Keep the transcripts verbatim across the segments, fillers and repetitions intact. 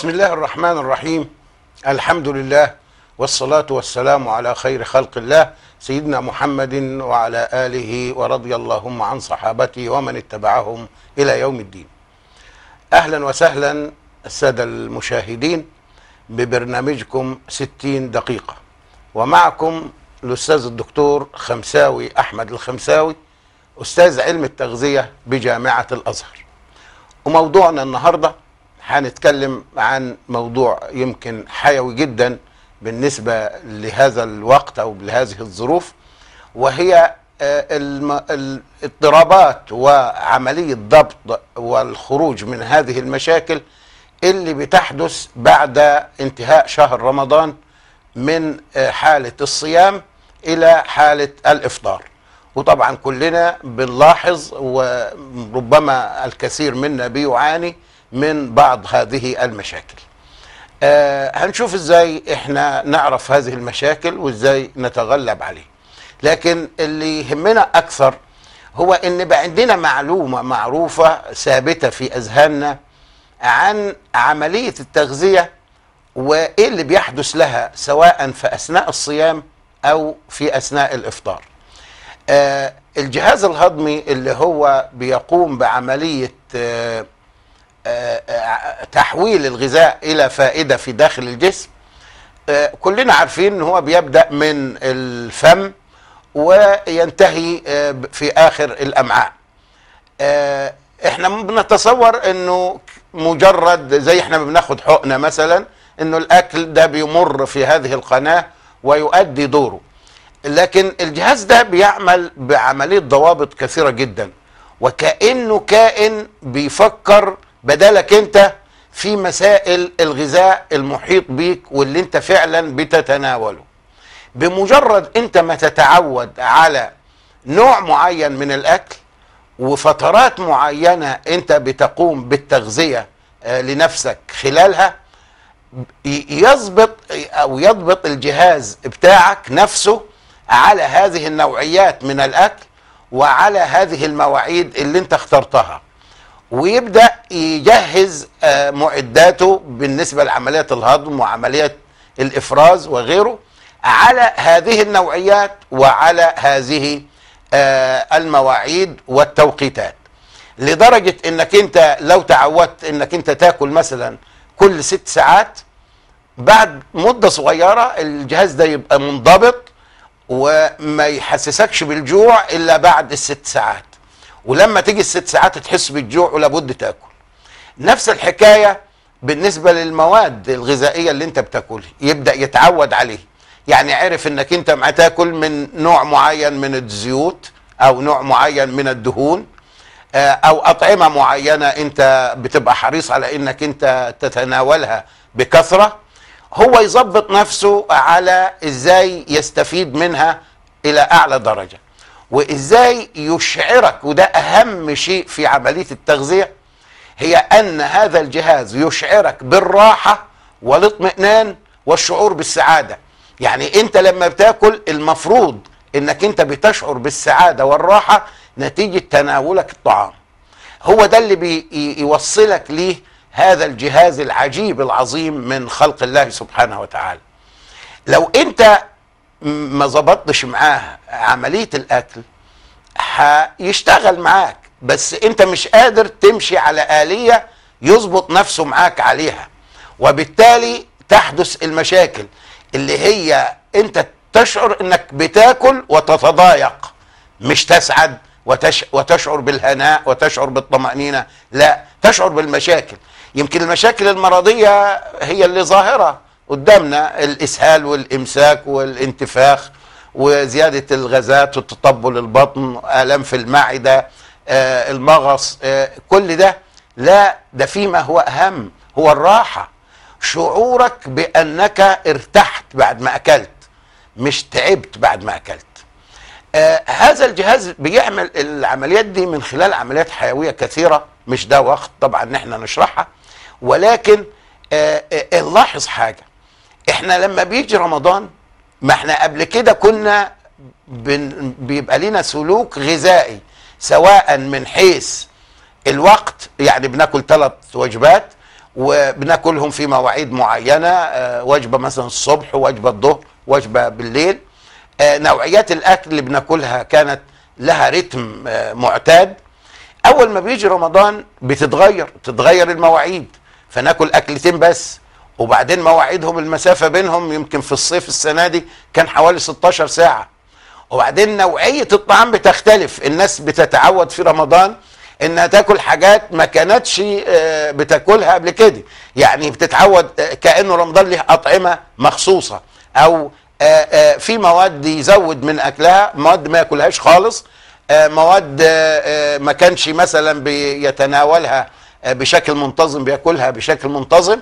بسم الله الرحمن الرحيم. الحمد لله والصلاة والسلام على خير خلق الله سيدنا محمد وعلى آله ورضي اللهم عن صحابته ومن اتبعهم إلى يوم الدين. أهلا وسهلا السادة المشاهدين ببرنامجكم ستين دقيقة، ومعكم الأستاذ الدكتور خمساوي أحمد الخمساوي، أستاذ علم التغذية بجامعة الأزهر. وموضوعنا النهاردة هنتكلم عن موضوع يمكن حيوي جدا بالنسبة لهذا الوقت أو لهذه الظروف، وهي الاضطرابات وعملية ضبط والخروج من هذه المشاكل اللي بتحدث بعد انتهاء شهر رمضان من حالة الصيام إلى حالة الإفطار. وطبعا كلنا بنلاحظ وربما الكثير منا بيعاني من بعض هذه المشاكل. آه هنشوف ازاي احنا نعرف هذه المشاكل وازاي نتغلب عليه. لكن اللي يهمنا اكثر هو ان بقى عندنا معلومة معروفة ثابتة في اذهاننا عن عملية التغذية وايه اللي بيحدث لها سواء في اثناء الصيام او في اثناء الافطار. آه الجهاز الهضمي اللي هو بيقوم بعملية آه تحويل الغذاء إلى فائدة في داخل الجسم، كلنا عارفين ان هو بيبدأ من الفم وينتهي في آخر الأمعاء. احنا بنتصور انه مجرد زي احنا بناخد حقنة مثلا، انه الأكل ده بيمر في هذه القناة ويؤدي دوره، لكن الجهاز ده بيعمل بعملية ضوابط كثيرة جدا، وكأنه كائن بيفكر بدالك انت في مسائل الغذاء المحيط بيك واللي انت فعلا بتتناوله. بمجرد انت ما تتعود على نوع معين من الاكل وفترات معينة انت بتقوم بالتغذية لنفسك خلالها، يضبط او يضبط الجهاز بتاعك نفسه على هذه النوعيات من الاكل وعلى هذه المواعيد اللي انت اخترتها، ويبدأ يجهز معداته بالنسبة لعمليات الهضم وعمليات الإفراز وغيره على هذه النوعيات وعلى هذه المواعيد والتوقيتات، لدرجة انك انت لو تعودت انك انت تاكل مثلا كل ست ساعات، بعد مدة صغيرة الجهاز ده يبقى منضبط وما يحسسكش بالجوع الا بعد الست ساعات، ولما تيجي الست ساعات تحس بالجوع ولابد تاكل. نفس الحكايه بالنسبه للمواد الغذائيه اللي انت بتاكلها، يبدا يتعود عليه، يعني عرف انك انت ما تاكل من نوع معين من الزيوت او نوع معين من الدهون او اطعمه معينه انت بتبقى حريص على انك انت تتناولها بكثره، هو يظبط نفسه على ازاي يستفيد منها الى اعلى درجه، وازاي يشعرك. وده اهم شيء في عملية التغذية، هي ان هذا الجهاز يشعرك بالراحة والاطمئنان والشعور بالسعادة. يعني انت لما بتاكل المفروض انك انت بتشعر بالسعادة والراحة نتيجة تناولك الطعام. هو ده اللي بيوصلك ليه هذا الجهاز العجيب العظيم من خلق الله سبحانه وتعالى. لو انت ما ظبطتش معاه عملية الأكل هيشتغل معاك، بس أنت مش قادر تمشي على آلية يظبط نفسه معاك عليها، وبالتالي تحدث المشاكل اللي هي أنت تشعر أنك بتاكل وتتضايق، مش تسعد وتش وتشعر بالهناء وتشعر بالطمأنينة، لا، تشعر بالمشاكل. يمكن المشاكل المرضية هي اللي ظاهرة قدامنا، الإسهال والإمساك والانتفاخ وزيادة الغازات وتطبل البطن، آلام في المعدة، آه المغص، آه كل ده. لا، ده فيما هو أهم، هو الراحة، شعورك بأنك ارتحت بعد ما أكلت، مش تعبت بعد ما أكلت. آه هذا الجهاز بيعمل العمليات دي من خلال عمليات حيوية كثيرة، مش ده وقت طبعا ان احنا نشرحها، ولكن آه آه نلاحظ حاجة. احنا لما بيجي رمضان، ما احنا قبل كده كنا بيبقى لنا سلوك غذائي، سواء من حيث الوقت، يعني بناكل ثلاث وجبات، وبناكلهم في مواعيد معينه، آه، وجبه مثلا الصبح، وجبه الظهر، وجبه بالليل. آه، نوعيات الاكل اللي بناكلها كانت لها رتم آه، معتاد. اول ما بيجي رمضان بتتغير تتغير المواعيد، فناكل اكلتين بس، وبعدين مواعيدهم المسافه بينهم يمكن في الصيف السنه دي كان حوالي ستاشر ساعه. وبعدين نوعيه الطعام بتختلف، الناس بتتعود في رمضان انها تاكل حاجات ما كانتش آه، بتاكلها قبل كده، يعني بتتعود آه، كانه رمضان له اطعمه مخصوصه، او آه، آه، في مواد يزود من اكلها، مواد ما ياكلهاش خالص، آه، مواد آه، آه، ما كانش مثلا بيتناولها آه، بشكل منتظم بياكلها بشكل منتظم.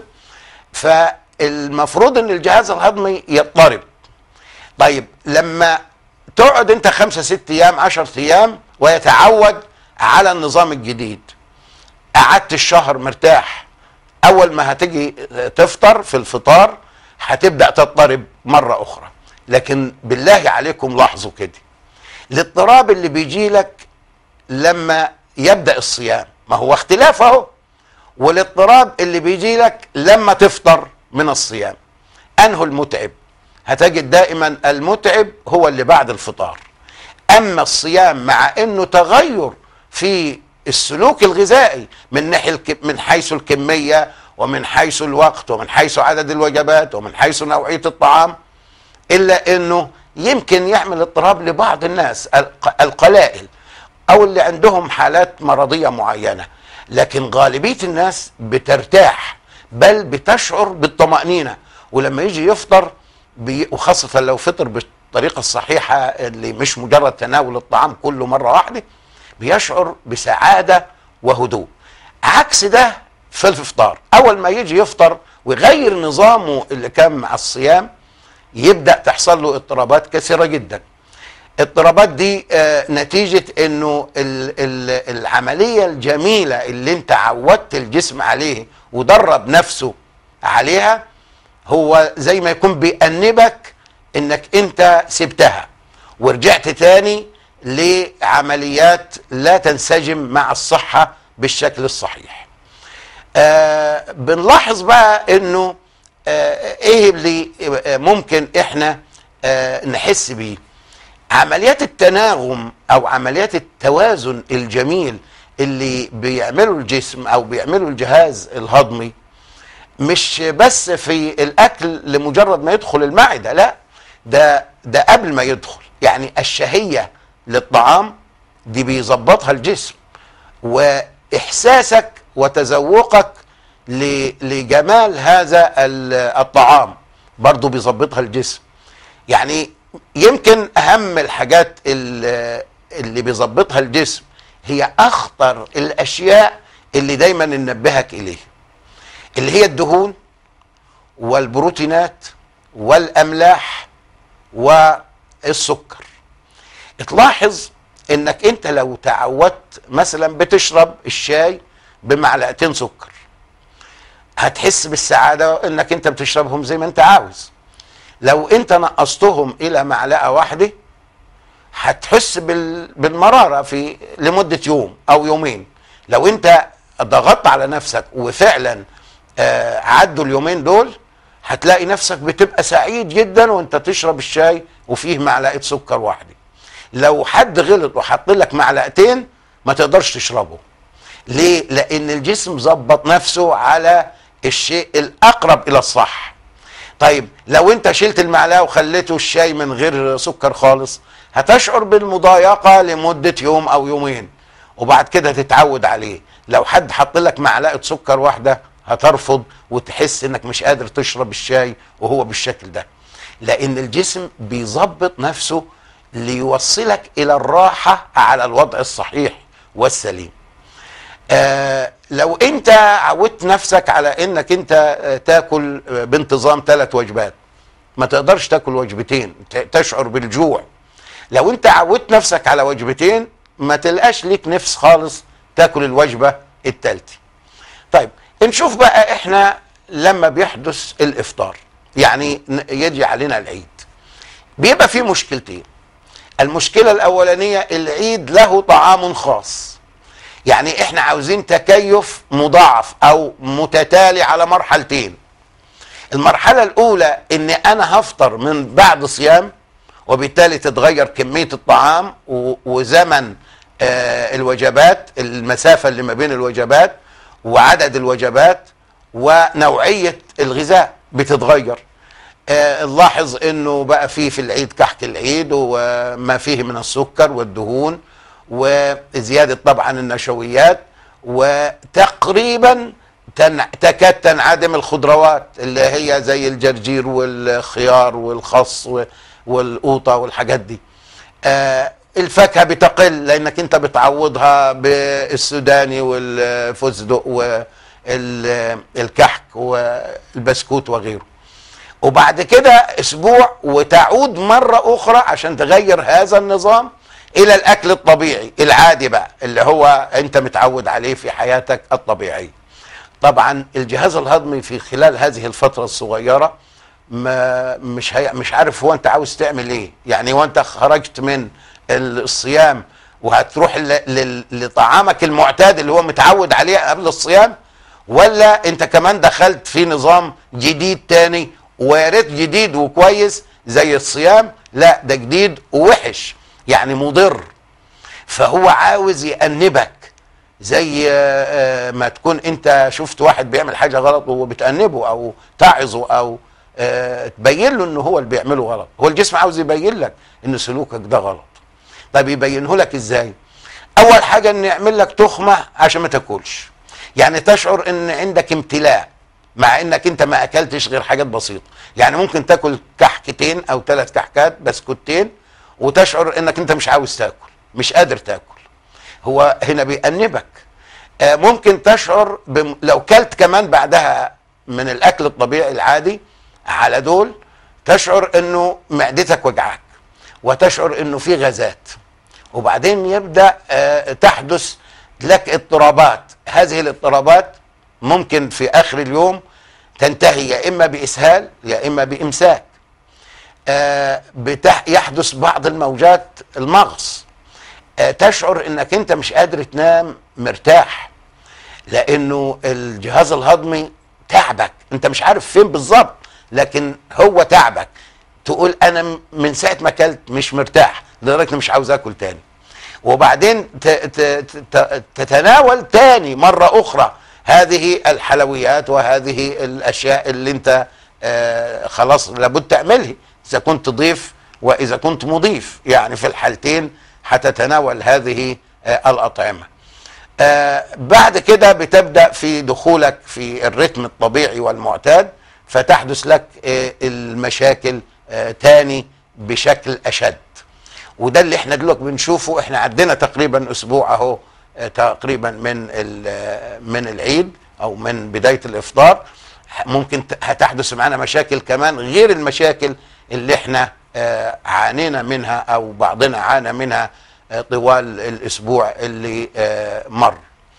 فالمفروض ان الجهاز الهضمي يضطرب. طيب لما تقعد انت خمسة ست ايام عشر ايام ويتعود على النظام الجديد، قعدت الشهر مرتاح، اول ما هتيجي تفطر في الفطار هتبدأ تضطرب مرة اخرى. لكن بالله عليكم لاحظوا كده، الاضطراب اللي بيجي لك لما يبدأ الصيام ما هو اختلاف اهو، والاضطراب اللي بيجي لك لما تفطر من الصيام انه المتعب. هتجد دائما المتعب هو اللي بعد الفطار. اما الصيام مع انه تغير في السلوك الغذائي من ناحيه من حيث الكميه ومن حيث الوقت ومن حيث عدد الوجبات ومن حيث نوعيه الطعام، الا انه يمكن يعمل اضطراب لبعض الناس القلائل او اللي عندهم حالات مرضيه معينه، لكن غالبيه الناس بترتاح بل بتشعر بالطمأنينه. ولما يجي يفطر بي وخاصه لو فطر بالطريقه الصحيحه اللي مش مجرد تناول الطعام كله مره واحده، بيشعر بسعاده وهدوء. عكس ده في الافطار، اول ما يجي يفطر ويغير نظامه اللي كان مع الصيام يبدأ تحصل له اضطرابات كثيرة جدا. اضطرابات دي آه نتيجة انه ال ال العملية الجميلة اللي انت عودت الجسم عليه ودرب نفسه عليها، هو زي ما يكون بيأنبك انك انت سبتها ورجعت تاني لعمليات لا تنسجم مع الصحة بالشكل الصحيح. آه بنلاحظ بقى انه آه ايه اللي آه ممكن احنا آه نحس بيه. عمليات التناغم او عمليات التوازن الجميل اللي بيعمله الجسم او بيعمله الجهاز الهضمي مش بس في الاكل لمجرد ما يدخل المعدة، لا، ده ده قبل ما يدخل، يعني الشهية للطعام دي بيظبطها الجسم، واحساسك وتذوقك لجمال هذا الطعام برضو بيظبطها الجسم. يعني يمكن اهم الحاجات اللي بيظبطها الجسم هي اخطر الاشياء اللي دايما ننبهك اليه، اللي هي الدهون والبروتينات والاملاح والسكر. تلاحظ انك انت لو تعودت مثلا بتشرب الشاي بمعلقتين سكر، هتحس بالسعادة انك انت بتشربهم زي ما انت عاوز. لو انت نقصتهم الى معلقة واحدة هتحس بالمرارة في لمدة يوم او يومين. لو انت ضغطت على نفسك وفعلا آه عدوا اليومين دول هتلاقي نفسك بتبقى سعيد جدا وانت تشرب الشاي وفيه معلقة سكر واحدة. لو حد غلط وحط لك معلقتين ما تقدرش تشربه. ليه؟ لان الجسم ظبط نفسه على الشيء الاقرب الى الصح. طيب لو انت شلت المعلقه وخليته الشاي من غير سكر خالص هتشعر بالمضايقه لمده يوم او يومين وبعد كده تتعود عليه. لو حد حط لك معلقه سكر واحده هترفض وتحس انك مش قادر تشرب الشاي وهو بالشكل ده، لان الجسم بيظبط نفسه ليوصلك الى الراحه على الوضع الصحيح والسليم. آه لو انت عودت نفسك على انك انت آه تاكل آه بانتظام ثلاث وجبات، ما تقدرش تاكل وجبتين تشعر بالجوع. لو انت عودت نفسك على وجبتين ما تلقاش ليك نفس خالص تاكل الوجبة الثالثة. طيب نشوف بقى احنا لما بيحدث الافطار، يعني يجي علينا العيد، بيبقى فيه مشكلتين. المشكلة الاولانية العيد له طعام خاص، يعني احنا عاوزين تكيف مضاعف او متتالي على مرحلتين. المرحلة الاولى ان انا هفطر من بعد صيام، وبالتالي تتغير كمية الطعام وزمن آه الوجبات، المسافة اللي ما بين الوجبات وعدد الوجبات ونوعية الغذاء بتتغير. آه نلاحظ انه بقى فيه في العيد كحك العيد وما فيه من السكر والدهون وزيادة طبعا النشويات، وتقريبا تن... تكاد تنعدم الخضروات اللي هي زي الجرجير والخيار والخس والقوطة والحاجات دي. آه الفاكهة بتقل لانك انت بتعوضها بالسوداني والفستق والكحك والبسكوت وغيره. وبعد كده اسبوع وتعود مرة اخرى عشان تغير هذا النظام الى الاكل الطبيعي العادي بقى اللي هو انت متعود عليه في حياتك الطبيعية. طبعا الجهاز الهضمي في خلال هذه الفترة الصغيرة ما مش هي مش عارف هو انت عاوز تعمل ايه. يعني وانت خرجت من الصيام وهتروح لطعامك المعتاد اللي هو متعود عليه قبل الصيام، ولا انت كمان دخلت في نظام جديد تاني ويا ريت جديد وكويس زي الصيام؟ لا، ده جديد ووحش يعني مضر. فهو عاوز يأنبك زي ما تكون انت شفت واحد بيعمل حاجة غلط وبتأنبه او تعظه او تبين له انه هو اللي بيعمله غلط. هو الجسم عاوز يبين لك ان سلوكك ده غلط. طيب يبينه لك ازاي؟ اول حاجة ان يعمل لك تخمة عشان ما تاكلش، يعني تشعر ان عندك امتلاء مع انك انت ما اكلتش غير حاجات بسيطة. يعني ممكن تاكل كحكتين او ثلاث كحكات بسكوتين وتشعر انك انت مش عاوز تاكل، مش قادر تاكل. هو هنا بيأنبك. آه ممكن تشعر بم... لو كلت كمان بعدها من الاكل الطبيعي العادي على دول تشعر انه معدتك وجعاك وتشعر انه في غازات، وبعدين يبدأ آه تحدث لك اضطرابات. هذه الاضطرابات ممكن في اخر اليوم تنتهي يا اما باسهال يا اما بامساك. آه بتح... يحدث بعض الموجات المغص. آه تشعر انك انت مش قادر تنام مرتاح لانه الجهاز الهضمي تعبك، انت مش عارف فين بالظبط لكن هو تعبك. تقول انا من ساعه ما اكلت مش مرتاح لدرجه مش عاوز اكل تاني، وبعدين تتناول تاني مره اخرى هذه الحلويات وهذه الاشياء اللي انت آه خلاص لابد تعملها اذا كنت ضيف واذا كنت مضيف. يعني في الحالتين هتتناول هذه آه الاطعمه. آه بعد كده بتبدا في دخولك في الرتم الطبيعي والمعتاد، فتحدث لك آه المشاكل آه تاني بشكل اشد. وده اللي احنا دلوقتي بنشوفه. احنا عدينا تقريبا اسبوع اهو آه تقريبا من من العيد او من بدايه الافطار. ممكن هتحدث معنا مشاكل كمان غير المشاكل اللي احنا آه عانينا منها او بعضنا عانى منها آه طوال الاسبوع اللي آه مر.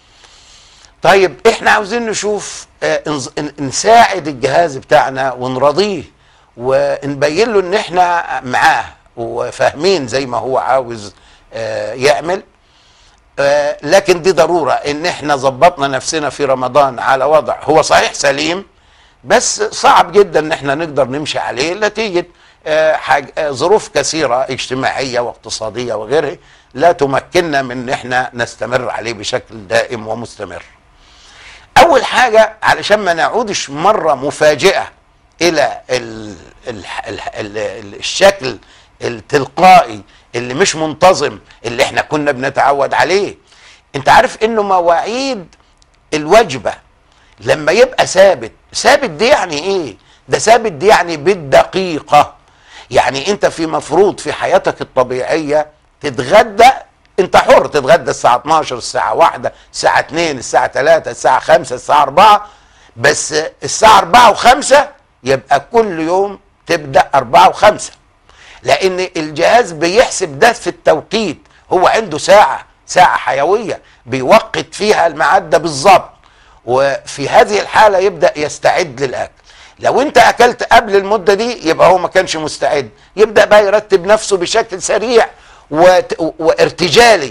طيب احنا عاوزين نشوف آه نساعد الجهاز بتاعنا ونرضيه ونبين له ان احنا معاه وفاهمين زي ما هو عاوز آه يعمل. آه لكن دي ضرورة ان احنا ظبطنا نفسنا في رمضان على وضع هو صحيح سليم، بس صعب جدا ان احنا نقدر نمشي عليه نتيجة آه حاجة آه ظروف كثيرة اجتماعية واقتصادية وغيرها لا تمكننا من ان احنا نستمر عليه بشكل دائم ومستمر. اول حاجة علشان ما نعودش مرة مفاجئة الى ال ال ال ال الشكل التلقائي اللي مش منتظم اللي احنا كنا بنتعود عليه. انت عارف انه مواعيد الوجبة لما يبقى ثابت، ثابت دي يعني ايه؟ ده ثابت دي يعني بالدقيقة. يعني انت في مفروض في حياتك الطبيعية تتغدى، انت حر تتغدى الساعة اتناشر الساعة واحدة الساعة اتنين الساعة تلاتة الساعة خمسة الساعة اربعة، بس الساعة اربعة وخمسة يبقى كل يوم تبدأ اربعة وخمسة، لان الجهاز بيحسب ده في التوقيت. هو عنده ساعة ساعة حيوية بيوقت فيها الميعاد ده بالظبط، وفي هذه الحالة يبدأ يستعد للأكل. لو انت اكلت قبل المدة دي يبقى هو ما كانش مستعد، يبدأ بقى يرتب نفسه بشكل سريع وارتجالي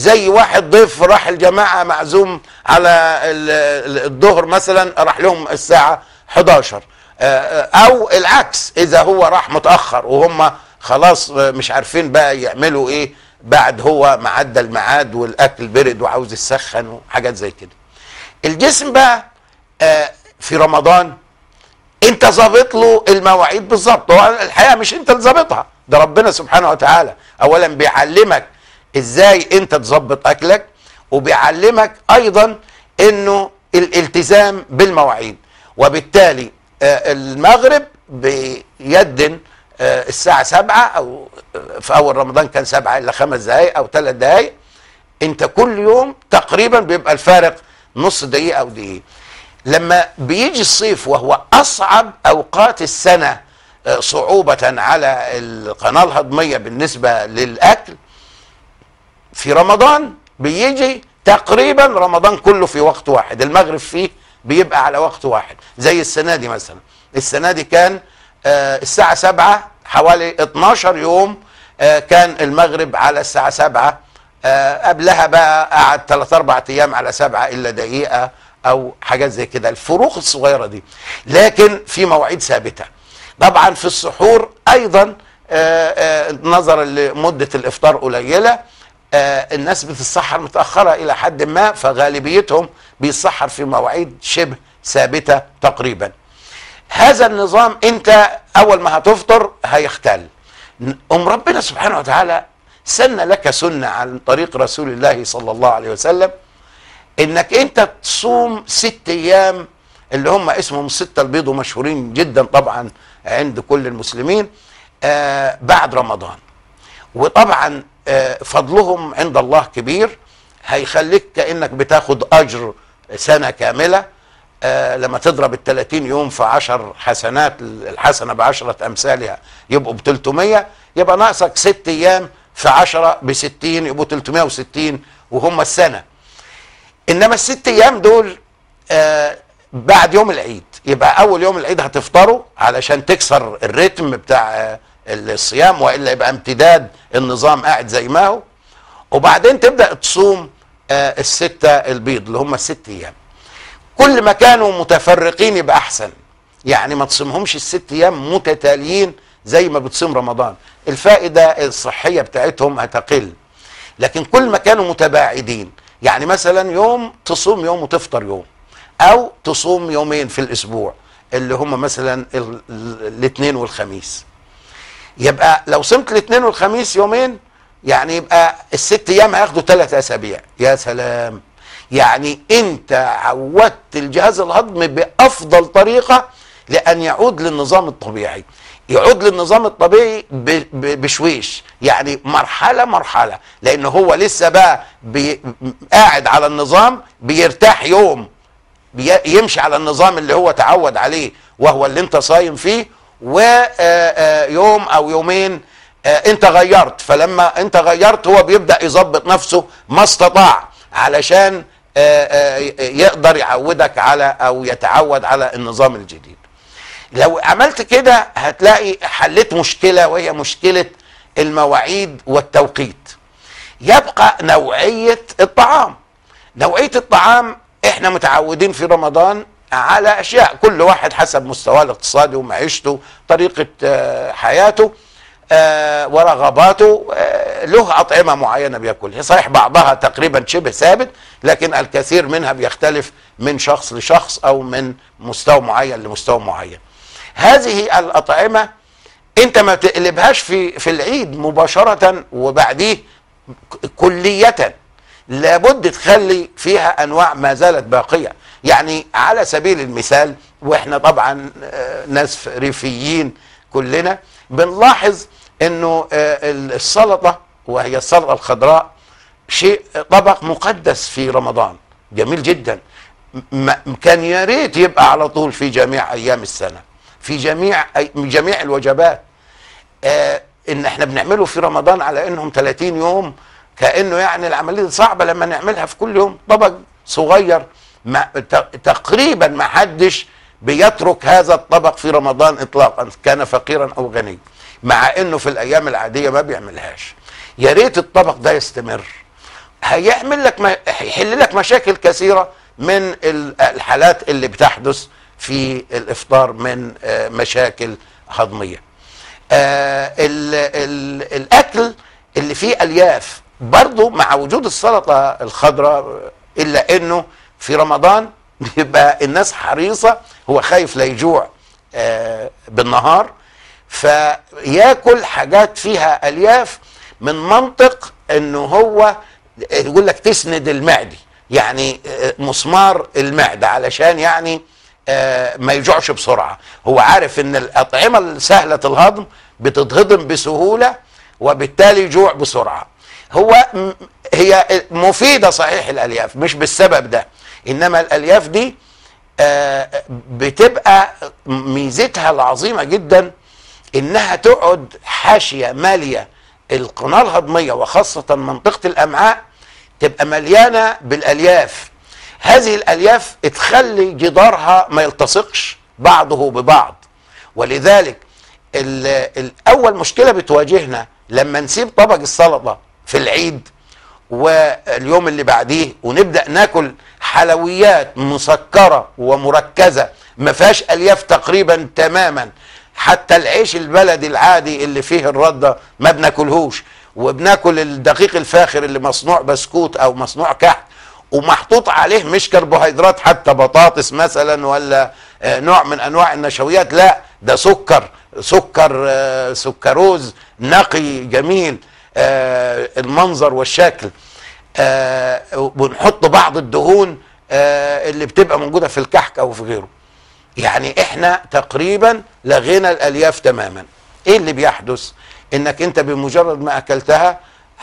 زي واحد ضيف راح الجماعه معزوم على الظهر مثلا، راح لهم الساعه حداشر، او العكس اذا هو راح متاخر وهم خلاص مش عارفين بقى يعملوا ايه بعد هو معدى الميعاد والاكل برد وعاوز يسخن وحاجات زي كده. الجسم بقى في رمضان انت ظابط له المواعيد بالظبط، هو الحقيقه مش انت اللي ظابطها، ده ربنا سبحانه وتعالى اولا بيعلمك ازاي انت تظبط اكلك، وبيعلمك ايضا انه الالتزام بالمواعيد. وبالتالي المغرب بيدن الساعه سبعة، او في اول رمضان كان سبعة الا خمس دقائق او ثلاث دقائق. انت كل يوم تقريبا بيبقى الفارق نص دقيقه او دقيقه. لما بيجي الصيف وهو اصعب اوقات السنه صعوبه على القناه الهضميه بالنسبه للاكل، في رمضان بيجي تقريبا رمضان كله في وقت واحد، المغرب فيه بيبقى على وقت واحد. زي السنه دي مثلا، السنه دي كان آه الساعه سبعة، حوالي اتناشر يوم آه كان المغرب على الساعه سبعة، آه قبلها بقى قعد ثلاث اربع ايام على سبعة الا دقيقه او حاجات زي كده، الفروق الصغيره دي. لكن في مواعيد ثابته. طبعا في السحور ايضا آه آه نظرا لمده الافطار قليله، آه الناس بتتسحر متاخره الى حد ما، فغالبيتهم بيتسحر في مواعيد شبه ثابته تقريبا. هذا النظام انت اول ما هتفطر هيختل. ام ربنا سبحانه وتعالى سن لك سنه عن طريق رسول الله صلى الله عليه وسلم، انك انت تصوم ست ايام اللي هم اسمهم الستة البيض، ومشهورين جدا طبعا عند كل المسلمين آه بعد رمضان. وطبعا آه فضلهم عند الله كبير، هيخليك كأنك بتاخد اجر سنة كاملة. آه لما تضرب التلاتين يوم في عشر حسنات، الحسنة بعشرة امثالها يبقوا بتلتمية، يبقى ناقصك ست ايام في عشرة بستين، يبقوا تلتمية وستين وهم السنة. انما الست ايام دول آه بعد يوم العيد، يبقى اول يوم العيد هتفطروا علشان تكسر الريتم بتاع آه الصيام، والا يبقى امتداد النظام قاعد زي ما هو. وبعدين تبدا تصوم آه الستة البيض اللي هم الست ايام. كل ما كانوا متفرقين يبقى احسن، يعني ما تصومهمش الست ايام متتاليين زي ما بتصوم رمضان، الفائده الصحيه بتاعتهم هتقل. لكن كل ما كانوا متباعدين، يعني مثلا يوم تصوم يوم وتفطر يوم، او تصوم يومين في الاسبوع اللي هم مثلا الاثنين والخميس، يبقى لو صمت الاثنين والخميس يومين يعني يبقى الست ايام هياخدوا ثلاث اسابيع. يا سلام، يعني انت عودت الجهاز الهضمي بافضل طريقه لان يعود للنظام الطبيعي. يعود للنظام الطبيعي بشويش، يعني مرحله مرحله، لان هو لسه بقى قاعد على النظام، بيرتاح يوم يمشي على النظام اللي هو تعود عليه وهو اللي انت صايم فيه، ويوم او يومين انت غيرت، فلما انت غيرت هو بيبدأ يظبط نفسه ما استطاع علشان يقدر يعودك على او يتعود على النظام الجديد. لو عملت كده هتلاقي حلت مشكلة، وهي مشكلة المواعيد والتوقيت. يبقى نوعية الطعام. نوعية الطعام احنا متعودين في رمضان على اشياء، كل واحد حسب مستواه الاقتصادي ومعيشته، طريقة حياته ورغباته له أطعمة معينة بياكلها. صحيح بعضها تقريبا شبه ثابت، لكن الكثير منها بيختلف من شخص لشخص أو من مستوى معين لمستوى معين. هذه الأطعمة أنت ما بتقلبهاش في في العيد مباشرة وبعديه كلية، لابد تخلي فيها أنواع ما زالت باقية. يعني على سبيل المثال، وإحنا طبعا ناس ريفيين كلنا، بنلاحظ انه السلطه وهي السلطه الخضراء شيء طبق مقدس في رمضان، جميل جدا. كان يا ريت يبقى على طول في جميع ايام السنه، في جميع جميع الوجبات. آه ان احنا بنعمله في رمضان على انهم ثلاثين يوم، كانه يعني العمليه صعبه لما نعملها في كل يوم طبق صغير. ما تقريبا ما حدش بيترك هذا الطبق في رمضان اطلاقا، كان فقيرا او غني، مع انه في الايام العاديه ما بيعملهاش. يا ريت الطبق ده يستمر. هيعمل لك ما هيحل لك مشاكل كثيره من الحالات اللي بتحدث في الافطار من مشاكل هضميه. ال ال الاكل اللي فيه الياف برضو مع وجود السلطه الخضراء، الا انه في رمضان بيبقى الناس حريصه، هو خايف لا يجوع بالنهار، فياكل حاجات فيها الياف من منطق انه هو يقول لك تسند المعدة، يعني مسمار المعدة علشان يعني ما يجوعش بسرعة. هو عارف ان الأطعمة السهلة الهضم بتتهضم بسهولة وبالتالي يجوع بسرعة. هو هي مفيدة صحيح الألياف مش بالسبب ده، إنما الألياف دي بتبقى ميزتها العظيمة جدا إنها تقعد حاشية مالية القناة الهضمية وخاصة منطقة الأمعاء، تبقى مليانة بالألياف. هذه الألياف تخلي جدارها ما يلتصقش بعضه ببعض، ولذلك الأول مشكلة بتواجهنا لما نسيب طبق السلطة في العيد واليوم اللي بعديه ونبدأ ناكل حلويات مسكرة ومركزة ما فيهاش ألياف تقريبا تماما، حتى العيش البلدي العادي اللي فيه الردة ما بناكلهوش، وبناكل الدقيق الفاخر اللي مصنوع بسكوت او مصنوع كحك ومحطوط عليه مش كربوهيدرات حتى بطاطس مثلا ولا نوع من انواع النشويات، لا ده سكر سكر سكروز نقي جميل المنظر والشكل، ونحط بعض الدهون اللي بتبقى موجودة في الكحك او في غيره. يعني احنا تقريبا لغينا الالياف تماما. ايه اللي بيحدث؟ انك انت بمجرد ما اكلتها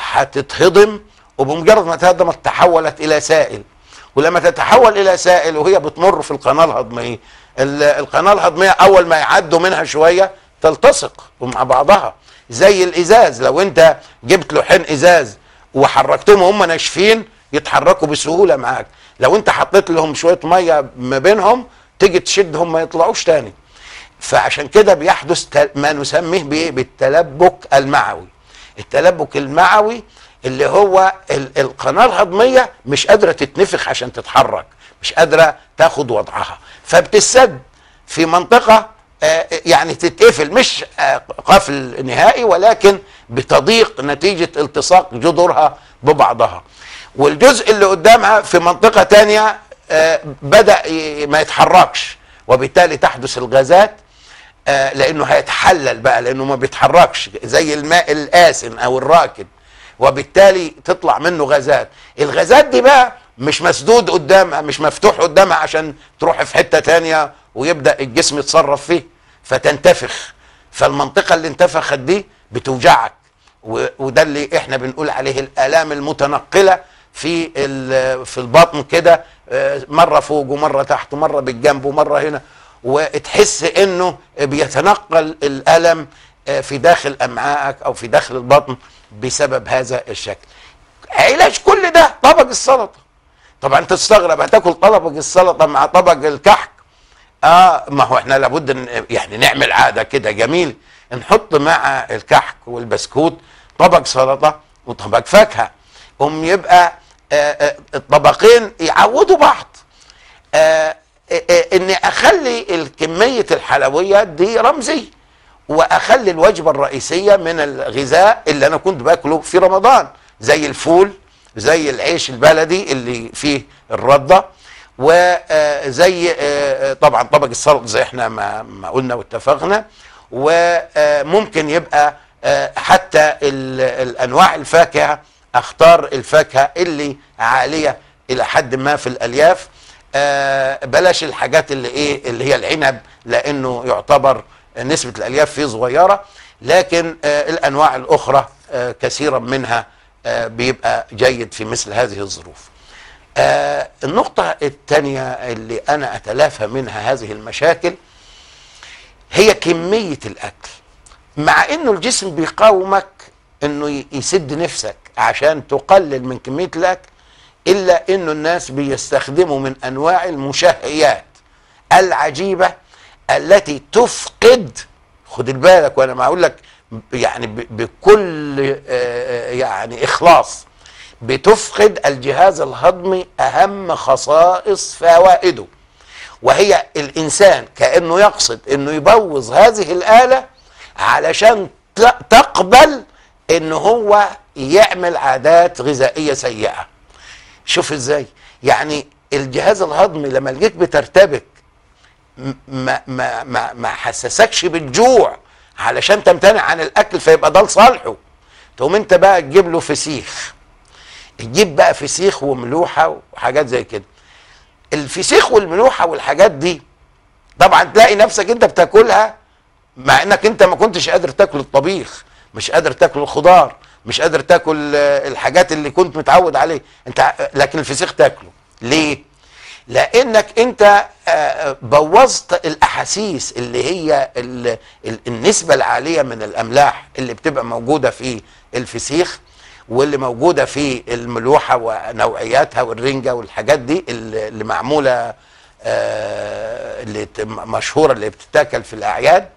هتتهضم، وبمجرد ما تهضمت تحولت الى سائل، ولما تتحول الى سائل وهي بتمر في القناه الهضميه، القناه الهضميه اول ما يعدوا منها شويه تلتصق مع بعضها زي الازاز. لو انت جبت لوحين ازاز وحركتهم وهم ناشفين يتحركوا بسهوله معاك، لو انت حطيت لهم شويه ميه ما بينهم تيجي تشدهم ما يطلعوش تاني. فعشان كده بيحدث ما نسميه بايه؟ بالتلبك المعوي. التلبك المعوي اللي هو القناه الهضميه مش قادره تتنفخ عشان تتحرك، مش قادره تاخد وضعها، فبتسد في منطقه يعني تتقفل، مش قفل نهائي ولكن بتضيق نتيجه التصاق جذورها ببعضها. والجزء اللي قدامها في منطقه تانيه بدأ ما يتحركش، وبالتالي تحدث الغازات لانه هيتحلل بقى، لانه ما بيتحركش زي الماء الآسن او الراكد، وبالتالي تطلع منه غازات. الغازات دي بقى مش مسدود قدامها، مش مفتوح قدامها عشان تروح في حتة تانية ويبدأ الجسم يتصرف فيه فتنتفخ. فالمنطقة اللي انتفخت دي بتوجعك، وده اللي احنا بنقول عليه الآلام المتنقلة في في البطن كده، مرة فوق ومرة تحت ومرة بالجنب ومرة هنا، وتحس انه بيتنقل الألم في داخل أمعائك او في داخل البطن بسبب هذا الشكل. علاج كل ده طبق السلطة. طبعا تستغرب هتاكل طبق السلطة مع طبق الكحك؟ اه ما هو احنا لابد يعني نعمل عادة كده جميل، نحط مع الكحك والبسكوت طبق سلطة وطبق فاكهة، هم يبقى آه آه الطبقين يعودوا بعض. آه اني اخلي كمية الحلويات دي رمزي، واخلي الوجبة الرئيسية من الغذاء اللي انا كنت باكله في رمضان زي الفول، زي العيش البلدي اللي فيه الردة، وزي طبعا طبق السلطة زي احنا ما قلنا واتفقنا، وممكن يبقى حتى الانواع الفاكهة اختار الفاكهة اللي عالية الى حد ما في الالياف، بلاش الحاجات اللي ايه اللي هي العنب لانه يعتبر نسبة الالياف فيه صغيرة، لكن الانواع الاخرى كثيرا منها بيبقى جيد في مثل هذه الظروف. النقطة الثانية اللي انا اتلافى منها هذه المشاكل هي كمية الاكل. مع انه الجسم بيقاومك انه يسد نفسك عشان تقلل من كمية الاكل، الا انه الناس بيستخدموا من انواع المشهيات العجيبة التي تفقد، خد بالك وانا ما اقول لك يعني بكل يعني اخلاص، بتفقد الجهاز الهضمي اهم خصائص فوائده، وهي الانسان كانه يقصد انه يبوظ هذه الاله علشان تقبل ان هو يعمل عادات غذائيه سيئه. شوف ازاي، يعني الجهاز الهضمي لما لقيك بترتبك ما ما ما ما حسسكش بالجوع علشان تمتنع عن الاكل، فيبقى ده لصالحه. تقوم انت بقى تجيب له فسيخ، تجيب بقى فسيخ وملوحه وحاجات زي كده. الفسيخ والملوحه والحاجات دي طبعا تلاقي نفسك انت بتاكلها مع انك انت ما كنتش قادر تاكل الطبيخ، مش قادر تاكل الخضار، مش قادر تاكل الحاجات اللي كنت متعود عليه انت، لكن الفسيخ تاكله. ليه؟ لانك انت بوظت الاحاسيس اللي هي النسبه العاليه من الاملاح اللي بتبقى موجوده في الفسيخ واللي موجوده في الملوحه ونوعياتها والرنجه والحاجات دي اللي معموله اللي مشهوره اللي بتتاكل في الاعياد.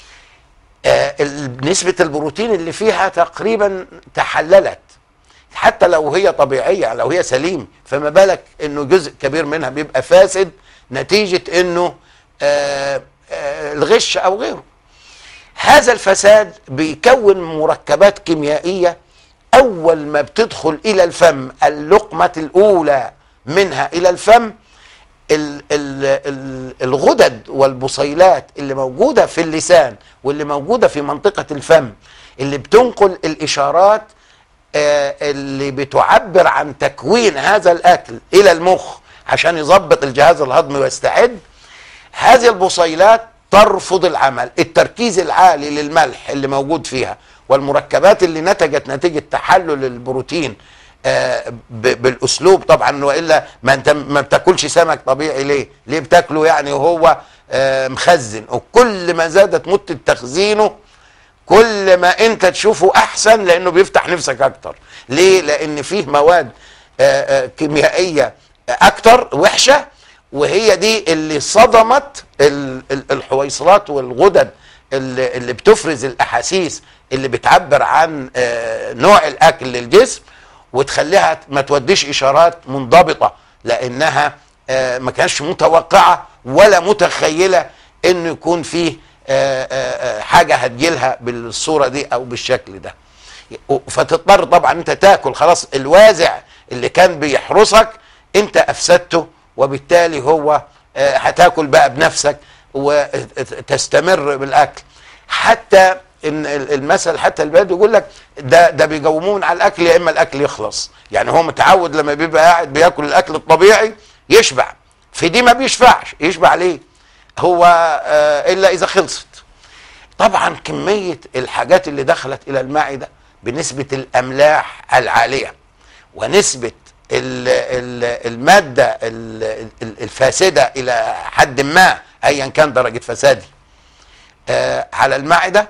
نسبه البروتين اللي فيها تقريبا تحللت، حتى لو هي طبيعيه، لو هي سليم، فما بالك انه جزء كبير منها بيبقى فاسد نتيجه انه آآ آآ الغش او غيره. هذا الفساد بيكون مركبات كيميائيه اول ما بتدخل الى الفم، اللقمه الاولى منها الى الفم، ال ال ال الغدد والبصيلات اللي موجوده في اللسان واللي موجوده في منطقه الفم اللي بتنقل الاشارات آه اللي بتعبر عن تكوين هذا الاكل الى المخ عشان يظبط الجهاز الهضمي ويستعد. هذه البصيلات ترفض العمل، التركيز العالي للملح اللي موجود فيها والمركبات اللي نتجت نتيجه تحلل البروتين آه بالاسلوب طبعا، والا ما انت ما بتاكلش سمك طبيعي. ليه؟ ليه بتاكله يعني وهو آه مخزن؟ وكل ما زادت مده تخزينه كل ما انت تشوفه احسن، لانه بيفتح نفسك اكتر. ليه؟ لان فيه مواد آه آه كيميائيه اكتر وحشه، وهي دي اللي صدمت الحويصلات والغدد اللي, اللي بتفرز الاحاسيس اللي بتعبر عن آه نوع الاكل للجسم، وتخليها ما توديش اشارات منضبطه، لانها آه ما كانش متوقعه ولا متخيله انه يكون فيه آه آه حاجه هتجيلها بالصوره دي او بالشكل ده. فتضطر طبعا انت تاكل، خلاص الوازع اللي كان بيحرسك انت افسدته، وبالتالي هو آه هتاكل بقى بنفسك وتستمر بالاكل. حتى ان المثل حتى البلد يقول لك ده ده بيقومون على الاكل يا اما الاكل يخلص، يعني هو متعود لما بيبقى قاعد بياكل الاكل الطبيعي يشبع، في دي ما بيشبعش. يشبع ليه؟ هو آه الا اذا خلصت. طبعا كميه الحاجات اللي دخلت الى المعده بنسبه الاملاح العاليه ونسبه ال ال الماده ال الفاسده الى حد ما ايا كان درجه فسادها آه على المعده،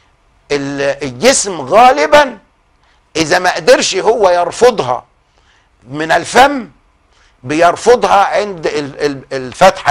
الجسم غالبا اذا ما قدرش هو يرفضها من الفم بيرفضها عند الفتحه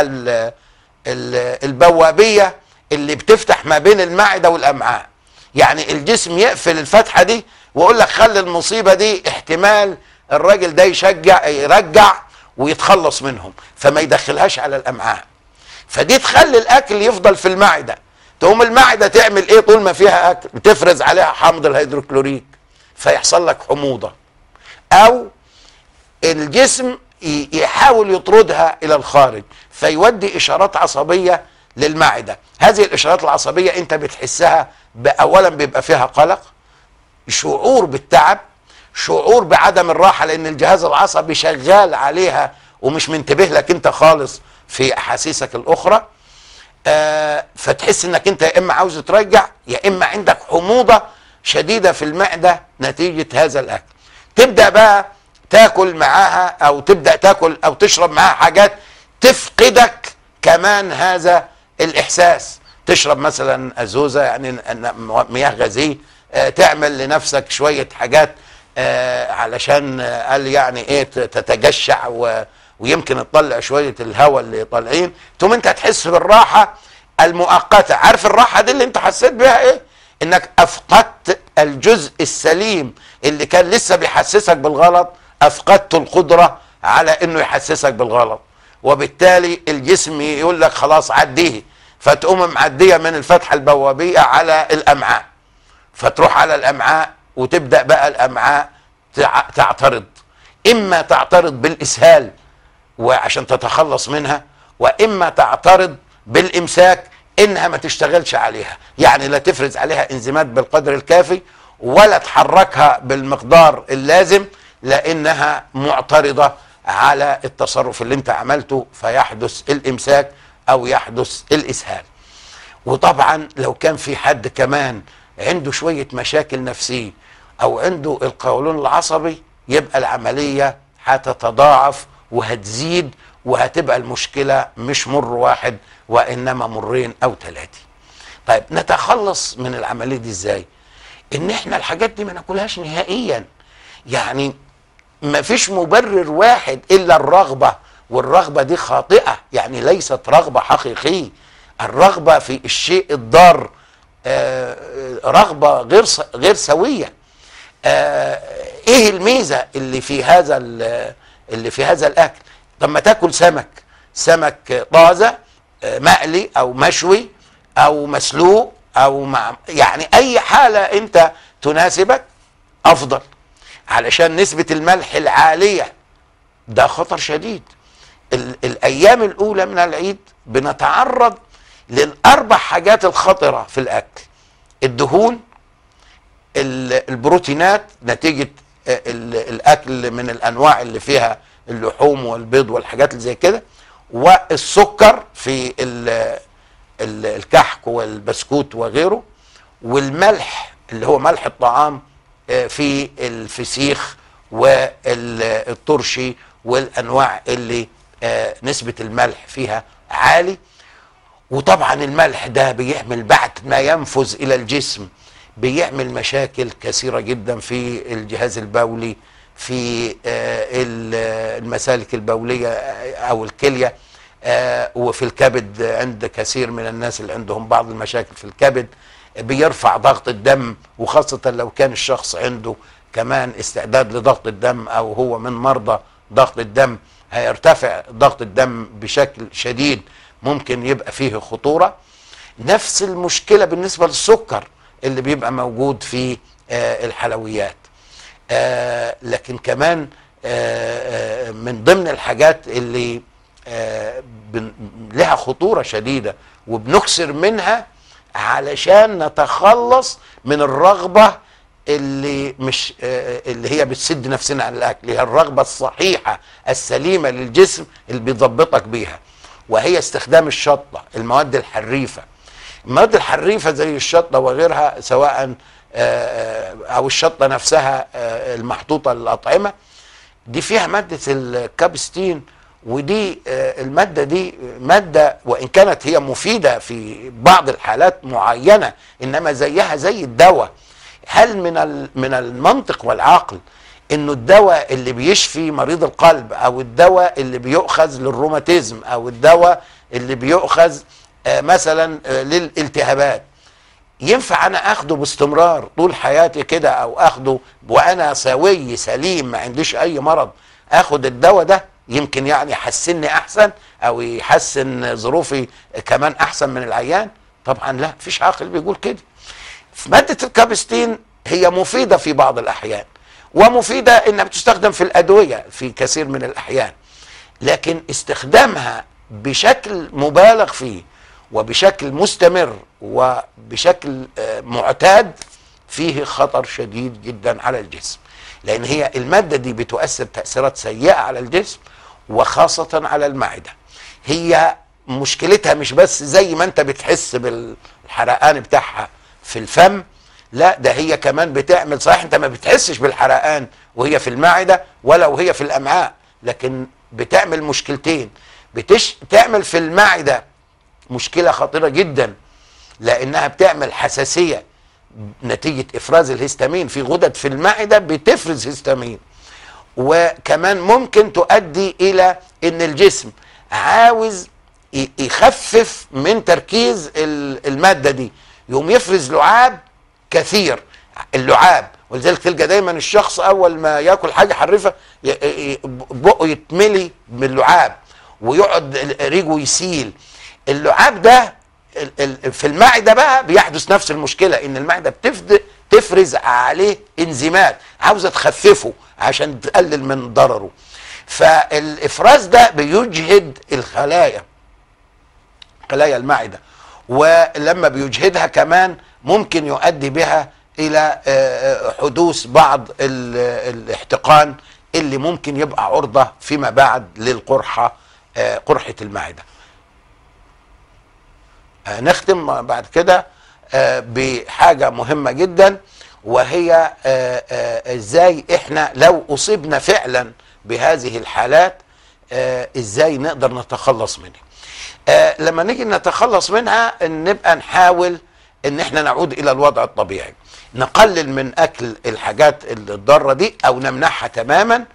البوابيه اللي بتفتح ما بين المعده والامعاء. يعني الجسم يقفل الفتحه دي ويقول لك خلي المصيبه دي احتمال الراجل ده يشجع يرجع ويتخلص منهم، فما يدخلهاش على الامعاء، فدي تخلي الاكل يفضل في المعده. تقوم المعده تعمل ايه طول ما فيها اكل؟ بتفرز عليها حامض الهيدروكلوريك فيحصل لك حموضه، او الجسم يحاول يطردها الى الخارج فيودي اشارات عصبيه للمعده. هذه الاشارات العصبيه انت بتحسها، اولا بيبقى فيها قلق، شعور بالتعب، شعور بعدم الراحه، لان الجهاز العصبي شغال عليها ومش منتبه لك انت خالص في احاسيسك الاخرى. آه فتحس انك انت يا اما عاوز ترجع يا اما عندك حموضه شديده في المعده نتيجه هذا الاكل. تبدا بقى تاكل معاها او تبدا تاكل او تشرب معاها حاجات تفقدك كمان هذا الاحساس. تشرب مثلا ازوزه يعني مياه غازيه، آه تعمل لنفسك شويه حاجات آه علشان آه قال يعني ايه تتجشع و ويمكن تطلع شويه الهواء اللي طالعين، ثم انت هتحس بالراحه المؤقته. عارف الراحه دي اللي انت حسيت بها ايه؟ انك افقدت الجوع. الجزء السليم اللي كان لسه بيحسسك بالغلط افقدت القدرة على انه يحسسك بالغلط، وبالتالي الجسم يقول لك خلاص عديه، فتقوم معدية من الفتحة البوابية على الامعاء، فتروح على الامعاء وتبدأ بقى الامعاء تعترض، اما تعترض بالاسهال وعشان تتخلص منها، واما تعترض بالامساك انها ما تشتغلش عليها، يعني لا تفرز عليها انزيمات بالقدر الكافي ولا تحركها بالمقدار اللازم، لانها معترضة على التصرف اللي انت عملته، فيحدث الامساك او يحدث الاسهال. وطبعا لو كان في حد كمان عنده شوية مشاكل نفسية او عنده القولون العصبي، يبقى العملية هتتضاعف وهتزيد، وهتبقى المشكلة مش مر واحد وإنما مرين أو ثلاثة. طيب نتخلص من العملية دي إزاي؟ إن إحنا الحاجات دي ما ناكلهاش نهائيا، يعني ما فيش مبرر واحد إلا الرغبة، والرغبة دي خاطئة، يعني ليست رغبة حقيقية. الرغبة في الشيء الضار آه رغبة غير غير سوية. آه إيه الميزة اللي في هذا اللي في هذا الأكل؟ طب ما تاكل سمك، سمك طازة مقلي او مشوي او مسلوق او مع، يعني اي حالة انت تناسبك افضل، علشان نسبة الملح العالية ده خطر شديد. ال الايام الاولى من العيد بنتعرض للاربع حاجات الخطرة في الاكل: الدهون، البروتينات نتيجة الاكل من الانواع اللي فيها اللحوم والبيض والحاجات اللي زي كده، والسكر في الكحك والبسكوت وغيره، والملح اللي هو ملح الطعام في الفسيخ والترشي والانواع اللي نسبة الملح فيها عالي. وطبعا الملح ده بيعمل بعد ما ينفذ الى الجسم بيعمل مشاكل كثيرة جدا في الجهاز البولي، في المسالك البولية او الكلية، وفي الكبد عند كثير من الناس اللي عندهم بعض المشاكل في الكبد، بيرفع ضغط الدم، وخاصة لو كان الشخص عنده كمان استعداد لضغط الدم او هو من مرضى ضغط الدم، هيرتفع ضغط الدم بشكل شديد، ممكن يبقى فيه خطورة. نفس المشكلة بالنسبة للسكر اللي بيبقى موجود في الحلويات. آه لكن كمان آه آه من ضمن الحاجات اللي آه لها خطورة شديدة وبنكسر منها علشان نتخلص من الرغبة اللي مش آه اللي هي بتسد نفسنا عن الأكل، هي الرغبة الصحيحة السليمة للجسم اللي بيضبطك بيها، وهي استخدام الشطة، المواد الحريفة. المواد الحريفة زي الشطة وغيرها، سواء او الشطة نفسها المحطوطة للأطعمة، دي فيها مادة الكابستين، ودي المادة دي مادة وإن كانت هي مفيدة في بعض الحالات معينة، إنما زيها زي الدواء. هل من من المنطق والعقل إنه الدواء اللي بيشفي مريض القلب، أو الدواء اللي بيؤخذ للروماتيزم، أو الدواء اللي بيؤخذ مثلا للالتهابات، ينفع انا اخده باستمرار طول حياتي كده، او اخده وانا سوي سليم ما عنديش اي مرض، اخد الدواء ده يمكن يعني يحسنني احسن او يحسن ظروفي كمان احسن من العيان؟ طبعا لا، مفيش عاقل بيقول كده. في مادة الكابستين هي مفيدة في بعض الاحيان، ومفيدة انها بتستخدم في الادوية في كثير من الاحيان، لكن استخدامها بشكل مبالغ فيه وبشكل مستمر وبشكل معتاد فيه خطر شديد جدا على الجسم، لان هي المادة دي بتؤثر تأثيرات سيئة على الجسم وخاصة على المعدة. هي مشكلتها مش بس زي ما انت بتحس بالحرقان بتاعها في الفم، لا ده هي كمان بتعمل، صحيح انت ما بتحسش بالحرقان وهي في المعدة ولا وهي في الامعاء، لكن بتعمل مشكلتين. بتعمل في المعدة مشكلة خطيرة جدا، لانها بتعمل حساسية نتيجة افراز الهستامين، في غدد في المعدة بتفرز هستامين، وكمان ممكن تؤدي الى ان الجسم عاوز يخفف من تركيز المادة دي، يقوم يفرز لعاب كثير اللعاب. ولذلك تلقى دايما الشخص اول ما ياكل حاجه حرفه بقه يتملي باللعاب ويقعد ريقه يسيل. اللعاب ده في المعده بقى بيحدث نفس المشكله، ان المعده بتفد تفرز عليه انزيمات عاوزه تخففه عشان تقلل من ضرره. فالافراز ده بيجهد الخلايا، خلايا المعده، ولما بيجهدها كمان ممكن يؤدي بها الى حدوث بعض الاحتقان اللي ممكن يبقى عرضه فيما بعد للقرحه، قرحه المعده. نختم بعد كده بحاجه مهمه جدا، وهي ازاي احنا لو اصبنا فعلا بهذه الحالات ازاي نقدر نتخلص منها. لما نيجي نتخلص منها نبقى نحاول ان احنا نعود الى الوضع الطبيعي، نقلل من اكل الحاجات الضاره دي او نمنعها تماما،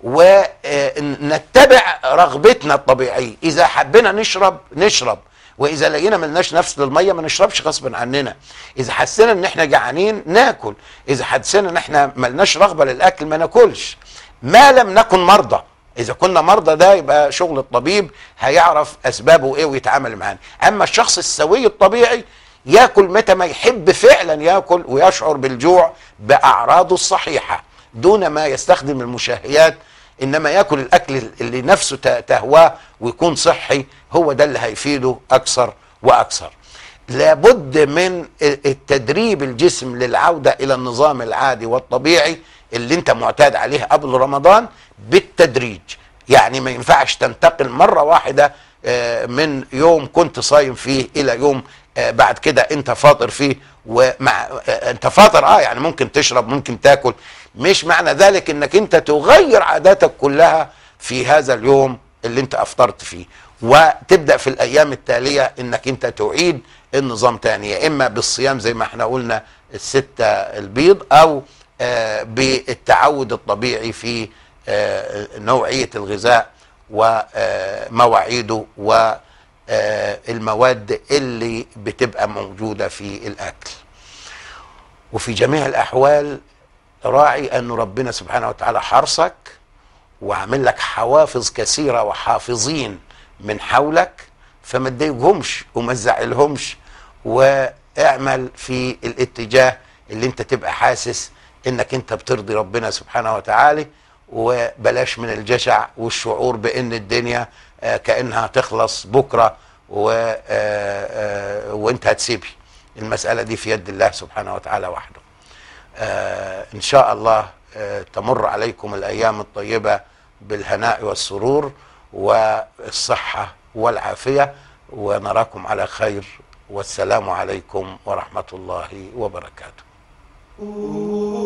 ونتبع رغبتنا الطبيعيه. اذا حبينا نشرب نشرب، واذا لقينا ملناش نفس للميه ما نشربش غصب عننا. اذا حسينا ان احنا جعانين ناكل، اذا حسينا ان احنا ملناش رغبه للاكل ما ناكلش، ما لم نكن مرضى. اذا كنا مرضى ده يبقى شغل الطبيب، هيعرف اسبابه ايه ويتعامل معانا. اما الشخص السوي الطبيعي ياكل متى ما يحب فعلا ياكل ويشعر بالجوع باعراضه الصحيحه دون ما يستخدم المشهيات، انما ياكل الاكل اللي نفسه تهواه ويكون صحي، هو ده اللي هيفيده اكثر واكثر. لابد من التدريب الجسم للعوده الى النظام العادي والطبيعي اللي انت معتاد عليه قبل رمضان بالتدريج. يعني ما ينفعش تنتقل مره واحده من يوم كنت صايم فيه الى يوم بعد كده انت فاطر فيه. ومع انت فاطر اه يعني ممكن تشرب ممكن تاكل، مش معنى ذلك انك انت تغير عاداتك كلها في هذا اليوم اللي انت افطرت فيه، وتبدأ في الايام التالية انك انت تعيد النظام تاني، يا اما بالصيام زي ما احنا قلنا الستة البيض، او آه بالتعود الطبيعي في آه نوعية الغذاء ومواعيده والمواد اللي بتبقى موجودة في الاكل. وفي جميع الاحوال راعي أن ربنا سبحانه وتعالى حرصك وعمل لك حوافظ كثيرة وحافظين من حولك، فما تضايقهمش وما تزعلهمش، واعمل في الاتجاه اللي انت تبقى حاسس انك انت بترضي ربنا سبحانه وتعالى، وبلاش من الجشع والشعور بان الدنيا كأنها تخلص بكرة وانت هتسيبي. المسألة دي في يد الله سبحانه وتعالى وحده. آه إن شاء الله آه تمر عليكم الأيام الطيبة بالهناء والسرور والصحة والعافية، ونراكم على خير، والسلام عليكم ورحمة الله وبركاته.